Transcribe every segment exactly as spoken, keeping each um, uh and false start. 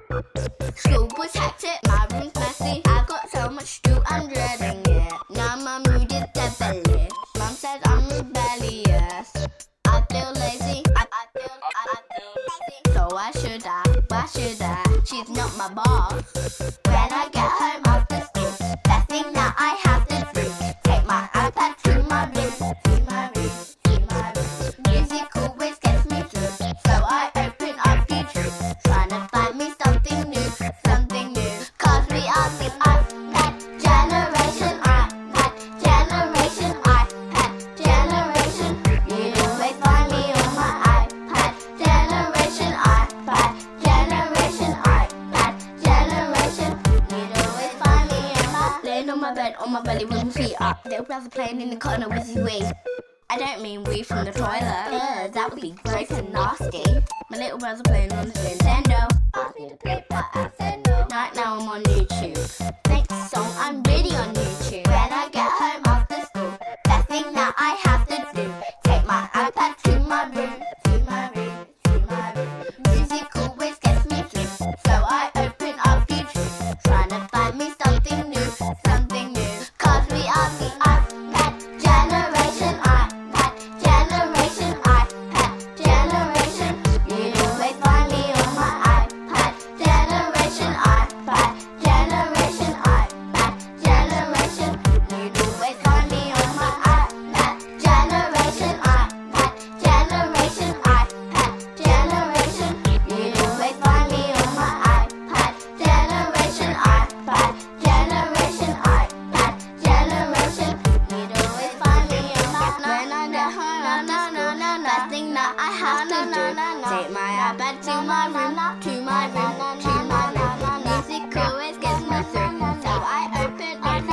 School was hectic, my room's messy. I got so much to do, I'm dreading it. Now my mood is devilish. Mum says I'm rebellious. I feel lazy, I, I feel, I, I feel lazy. So why should I, why should I? She's not my boss. When I get home after school, best thing that I have to do, take my iPad to my room, to my room, to my room. Music always gets me through, so I open up YouTube, trying to find me something new, something new. Cause we are the iPad generation, iPad generation, iPad generation. You'd always find me on my iPad generation, iPad generation, iPad generation. You'd always find me on my laying on my bed, on my belly with my feet up. Little brother playing in the corner with his wee. I don't mean wee from the toilet, uh, that would be gross and nasty. My little brother playing on the Nintendo. Asked me to play, but I said no. Right now I'm on YouTube. Next song, I'm really on YouTube. When I get home after school, best thing that I have to do, take my iPad to my room, to my room, to my room. Music always gets me through, so I open up YouTube, trying to find me something new, something new. Cause we are the iPad generation, iPad generation, iPad generation. You'd always find me on my iPad generation, iPad generation, iPad generation. You'd always find me on my iPad generation, iPad generation, iPad generation. You'd always find me on my iPad generation, iPad generation, iPad generation. You'd always find me on my when I get home after school, best thing that I have to do, take my iPad to my room, to my room, to my room. Music always gets me through, so I open up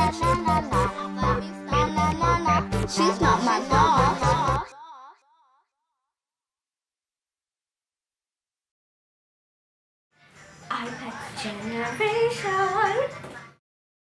YouTube. She's not my boss. iPad generation.